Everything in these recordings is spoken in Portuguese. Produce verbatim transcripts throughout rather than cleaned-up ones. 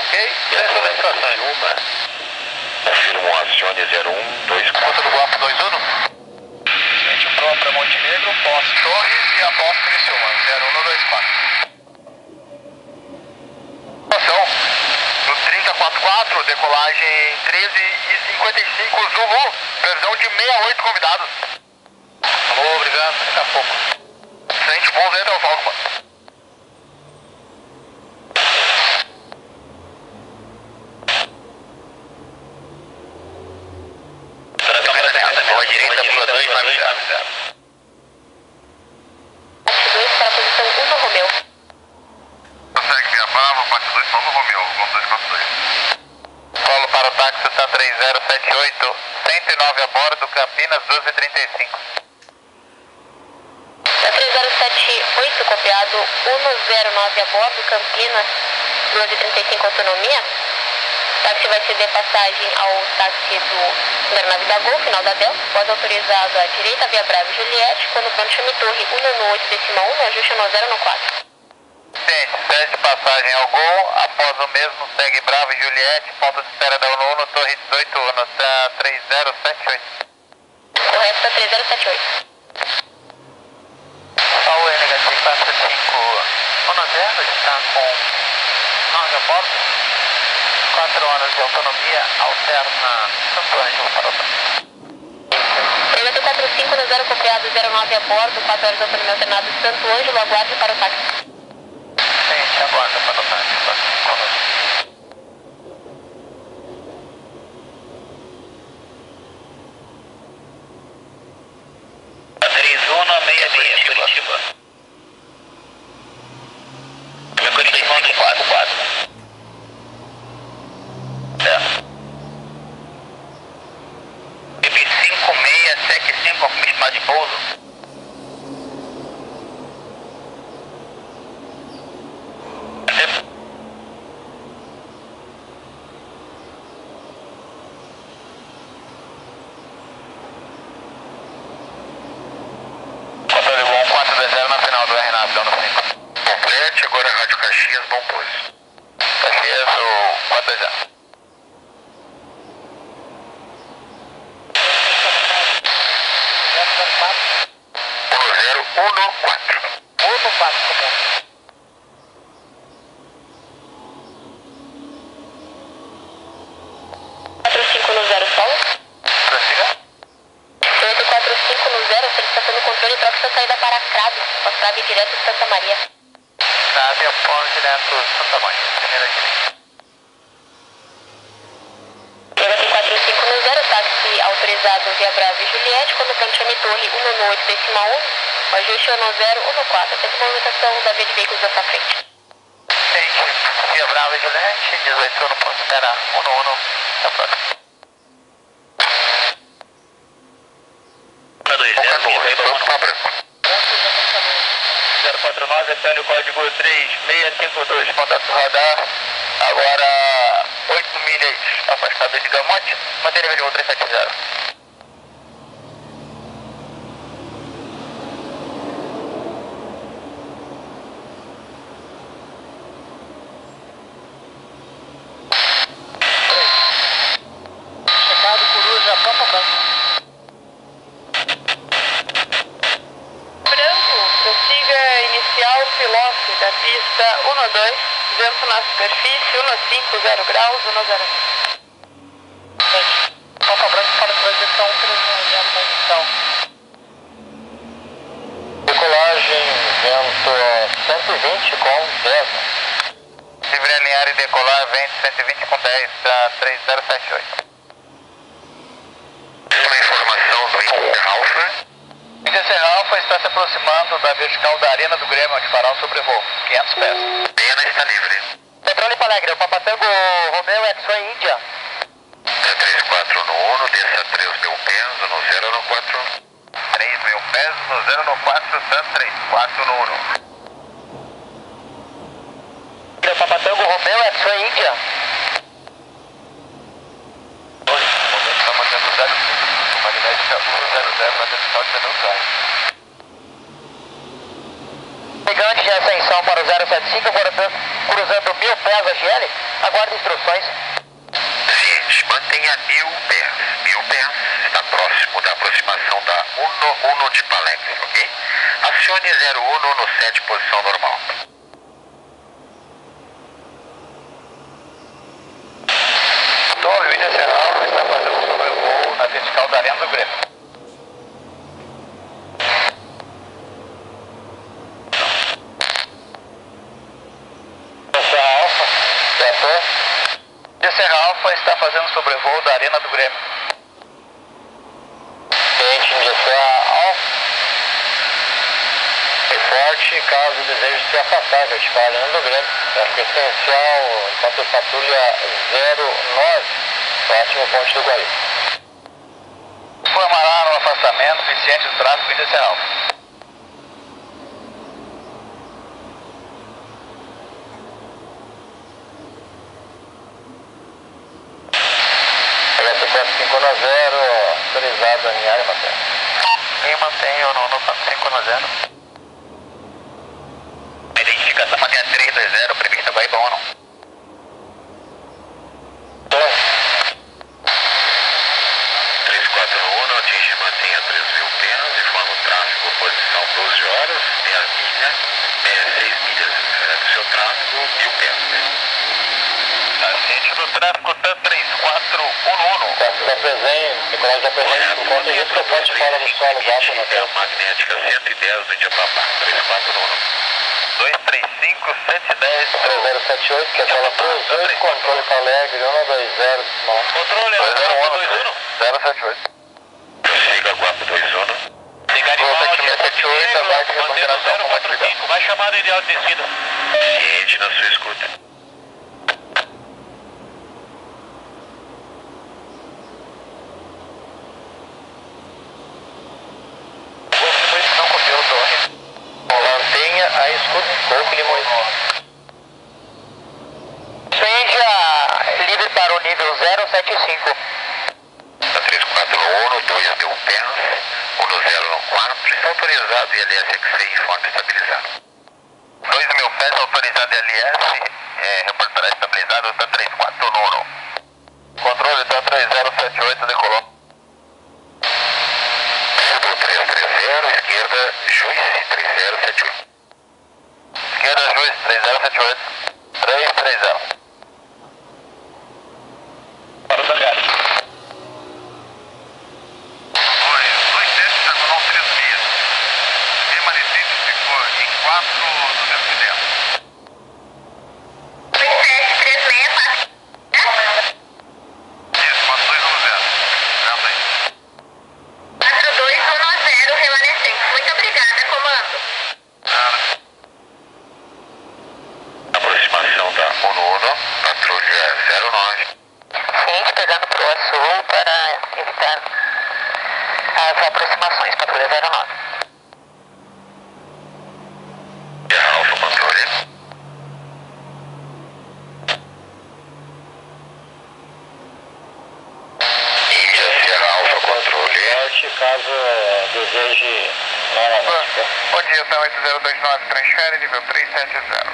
ok? Essa é a situação. Uma. Confirmo, acione zero um dois quatro. Conta do Golfo dois um. Gente proa para Montenegro, pós Torres e após Criciúma, zero um dois quatro. Situação. No trinta quatro quatro, decolagem treze e cinquenta e cinco, Zulu, previsão de sessenta e oito convidados. Alô, obrigado, daqui a pouco. Sente pouso aí, Delfalco, mano. Boa direita, pula dois, vai me dar. dois para a posição um no Romeu. Consegue me apagar, vou para dois, vamos no Romeu, vamos dois quatro dois. Solo para o táxi, está três zero sete oito, cento e nove a bordo, Campinas doze e trinta e cinco. Da três zero sete oito, copiado, um zero nove a bordo, Campinas doze e trinta e cinco, autonomia. O táxi vai ceder passagem ao táxi do aeronave da Gol, final da Delta, pós autorizado à direita, via Bravo e Juliette, quando pronto chame Torre um no oito decimal um, ajuste no zero no quatro. Gente, cede passagem ao Gol, após o mesmo segue Bravo e Juliette, ponto de espera da Uno Uno, Torre dezoito Uno, tá três zero sete oito. Correto, tá três zero sete oito. Paulo N H C quatro cinco Uno zero, está com nove a bordo, quatro horas de autonomia, alterna Santo Ângelo para o M T quatro cinco no zero, copiado zero nove a bordo, quatro horas de autonomia alternado, Santo Ângelo, aguarde para o táxi. Gente, aguarda para o táxi, conosco. Arizona seis seis, Curitiba. Curitiba no quatro quatro. É. B cinco seis sete cinco, confirmar de pouso. Complete, agora Rádio Caxias, bom pouso. Caxias, o quatro zero. um zero um quatro. um quatro, quatro cinco no zero, solo. prossiga. oito quatro cinco no zero, solicitação do controle, troca sua saída para Crave, com a Crave direto de Santa Maria. Crave após direto Santa Maria, primeira direita. oito quatro cinco no zero, táxi autorizado via Bravo e Juliette, quando pronto chame Torre um no oito decimal um, ajuste no zero um quatro, sempre movimentação da via de veículos da sua frente. Gente, via Brava e Juliette, dezoito no ponto, espera um no um, tá próximo. zero quatro nove, acione o código três seis cinco dois, contato radar, agora oito milhas afastado de Gamonte, mantenha nível de voo três sete zero. Chegado Coruja, Pampa Branco. Prossiga inicial piloto da pista um dois, vento na superfície, um cinco, zero graus, um zero. Pampa Branco para projeção três um zero, posição. Decolagem, vento cento e vinte com dez. Livre alinhar e decolar, vento cento e vinte com dez, tá três zero sete oito. Uma informação do Inter Alfa. Inter Serra Alfa está se aproximando da vertical da Arena do Grêmio, onde fará o sobrevoo, quinhentos pés. Pena está livre. Petróleo Palegre, o Papatango Romeo X-Ray Índia. três quatro no Uno, desça três mil pés no zero no quatro. três mil pés no zero no quatro, San três quatro no Uno. O Papatango Romeo X-Ray Índia. Está mantendo zero cinco, magnética um zero zero na vertical de Venezuela. Gigante de ascensão para o zero sete cinco, agora cruzando mil pés a G L. Controle, aguarde instruções. Ciente, mantenha mil pés. Mil pés está próximo da aproximação da Uno Uno de Palenque, ok? Acione zero um no sete, posição normal. Torre, o Índia Serra Alfa está fazendo sobrevoo na vertical da Arena do Grêmio. Serra Alfa, certo? Índia Serra Alfa está fazendo sobrevoo da Arena do Grêmio. Ciente, Índia Serra Alfa. Reporte caso deseje se afastar, vertical Arena do Grêmio. Tráfego essencial, enquanto patrulha zero nove, próximo ponte do Guaíba. Informará no afastamento eficiente do tráfego Índia Serra Alfa. H T quatro cinco zero, autorizado em área matéria. E mantenho no quatro cinco zero. Identificação mantenha três dois zero, prevista Guaíba ou não? três quatro um, atinge mantenha três mil pés, informa o tráfego, posição doze horas, meia milha, seis milhas do seu tráfego, mil pés. Ciente do tráfego T A três quatro um um. Tráfego da presente, Nicolás da presente, por conta disso que eu posso fora do solo gato na tela. Magnética cento e dez do Indiapapá, três quatro um. dois três cinco, cento e dez, três zero sete oito, que é aquela três oito, controle Calegre, um dois zero, não. Controle, dois zero um, zero sete oito. Siga Guapo dois um. Vai chamada ideal de descida. Ciente na sua escuta. Não copiou o torre. Mantenha a escuta. Corpo Limões. Seja livre para o nível zero sete cinco. três quatro um, dois mil pés, um zero quatro, está autorizado e L S X C informe estabilizado. dois mil pés autorizado L S, é, reportará estabilizado T A três quatro um. Controle T A três zero sete oito, decolou. três três zero, esquerda, Juiz três zero sete oito. Esquerda, Juiz três zero sete oito. três três zero. Para o Zangari. dois sete, diagonal três seis. Remanescente ficou em quatro duzentos e dez. dois sete três seis quatro. Isso, quatro dois um zero. Grava aí. quatro dois um zero, remanescente. Muito obrigada, comando. Aproximação da Uno Uno, patrulha zero nove. Ciente, pegando pro sul para evitar as aproximações, patrulha zero nove. Alfa controle. Índia Serra Alfa controle. Caso é, deseje novamente. Bom dia, tá oito zero dois nove, transfere nível três sete zero.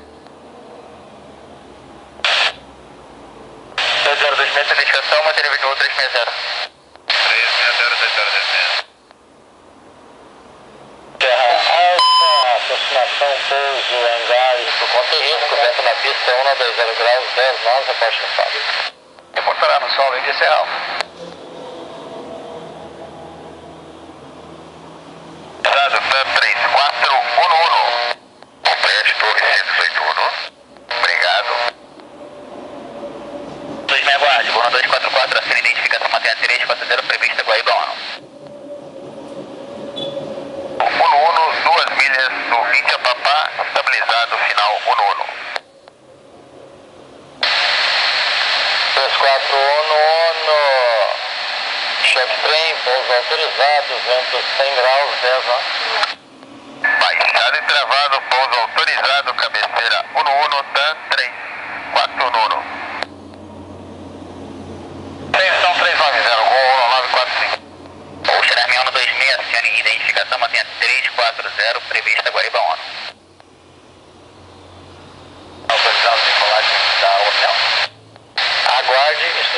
dois zero dois seis, identificação, matéria vinte e um três seis zero. três seis zero dois zero dois seis. Serra Alfa, aproximação, pouso, hangares, por conta de risco, vento na pista um dois zero graus, dez nove, reporte no solo. Reportará no solo, Índia Serra Alfa. Dado T A três quatro um um. Complete Torre cento e dezoito um. Obrigado. dois meia guarde, Bona dois quatro quatro, assina identificação, mantenha três quatro zero, prevista Guaíba um. Uno Uno, duas milhas do Indiapapá, estabilizado, final Uno Uno. três quatro um, chefe trem, pouso autorizado, vento cem graus, dez nove. Baixado e travado, pouso autorizado, cabeceira Uno Uno, T A três quatro um. Atenção três nove zero, Gol nove quatro cinco. O Xerame Uno dois seis, acione identificação, mantenha três quatro zero, prevista Guaíba um. Autorizado decolagem da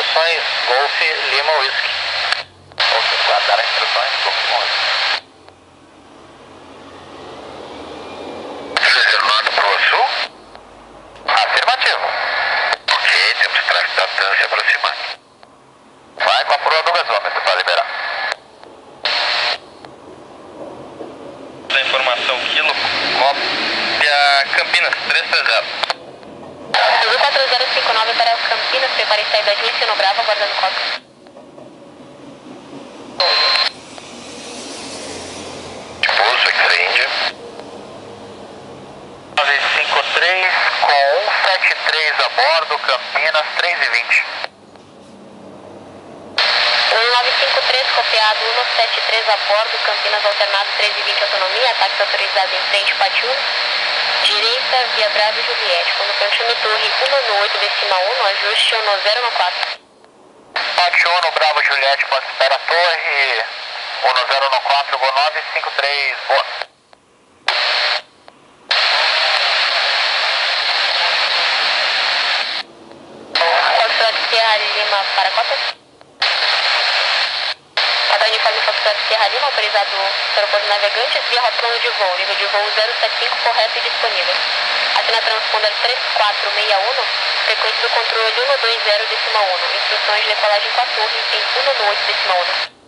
instruções, Golf Lima Whisky. Ok, guardaram instruções, Golf Lima Whisky. Reservado para o sul? Afirmativo. Ok, temos tráfego da TAM se aproximando. Vai com a proa do gasômetro para liberar. Da informação, quilo, cópia Campinas, três três zero. Azul quatro zero cinco nove para Campinas, prepare saída de Sino Bravo, aguardando cópia. Pouso, X-Ray Índia. nove cinco três com um sete três a bordo, Campinas três e vinte. um nove cinco três copiado, um sete três a bordo, Campinas alternado três e vinte autonomia, ataque autorizado em frente, Patiuno. Direita, via Bravo e Juliette. Quando Panchone Torre um oito decimal um, ajuste no zero no quatro. Patiuno, Bravo, Juliette, ponto espera torre. um zero no quatro, Go nove cinco três, boa. Foxtrot Sierra Lima para cópia. Padrão uniforme Foxtrot Sierra Lima, autorizado pelo aeroporto Navegantes, via rota plano de voo, nível de voo zero sete cinco, correto e disponível. Assina transponder três quatro seis um, frequência do controle um dois zero decimal um, instruções de decolagem com a torre em um oito decimal um.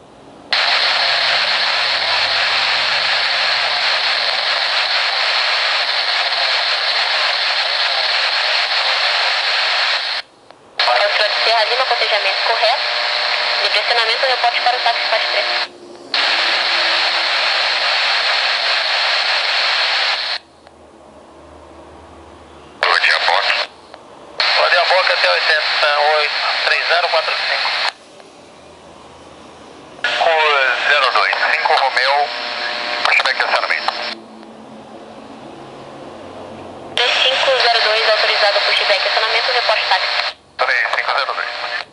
Foxtrot Sierra Lima, cotejamento correto. Direcionamento, reporte para o táxi faixa três. Vladivostok. Vladivostok até oitenta oito, três zero quatro cinco. zero dois, cinco Romeu, pushback estacionamento. três cinco zero dois, autorizado pushback estacionamento, reporte táxi. três cinco zero dois.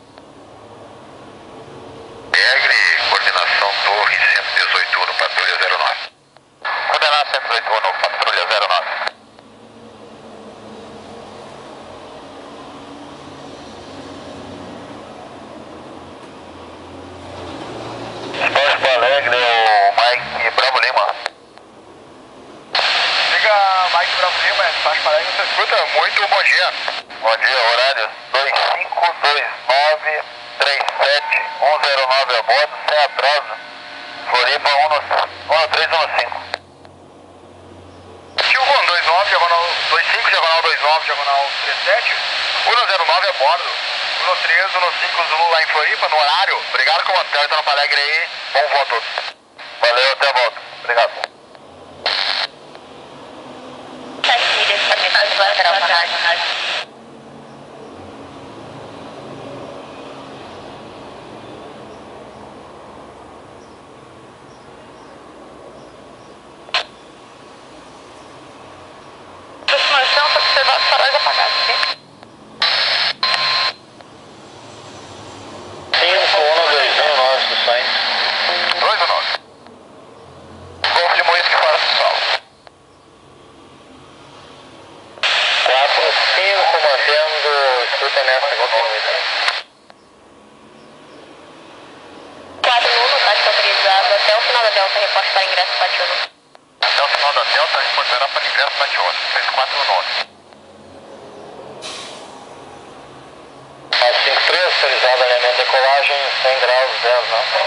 Egre, coordenação Torre cento e dezoito no patrulha zero nove. Coordenar cento e dezoito no patrulha zero nove. Porto Alegre, o Mike Bravo Lima. Liga Mike Bravo Lima, Porto Alegre, você escuta? Muito bom dia. Bom dia, horário dois cinco dois nove três sete um zero nove a bordo, sem atraso. Floripa um três um cinco. Silvão dois nove, diagonal dois cinco, diagonal dois nove, diagonal três sete. um zero nove a bordo. um três um cinco Zulu lá em Floripa, no horário. Obrigado, comandante, tá no Alegre aí. Bom voo a todos. Valeu, até a volta. Obrigado. sete milhas, permitido lateral para rádio. Aproximação, só observar os faróis apagados, ok? cinco um dois um nove, instruções. dois ou nove. Golf de Moisés que fora pessoal. quatro cinco, mantendo escuta nessa, Golf de Moisés. quatro um, táxi autorizado até o final da Delta, reporte para ingresso Patiuno. Até o final da Delta, a gente poderá para ingresso para Tiona. seis quatro nove. cinco três, autorizado alinhamento de decolagem, cem graus, dez, não.